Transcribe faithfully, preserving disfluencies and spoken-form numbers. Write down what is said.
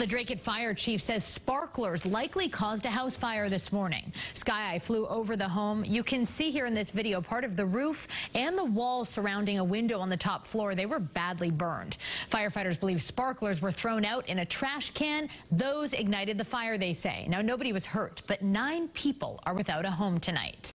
The Dracut fire chief says sparklers likely caused a house fire this morning. Sky Eye flew over the home. You can see here in this video part of the roof and the walls surrounding a window on the top floor. They were badly burned. Firefighters believe sparklers were thrown out in a trash can. Those ignited the fire, they say. Now, nobody was hurt, but nine people are without a home tonight.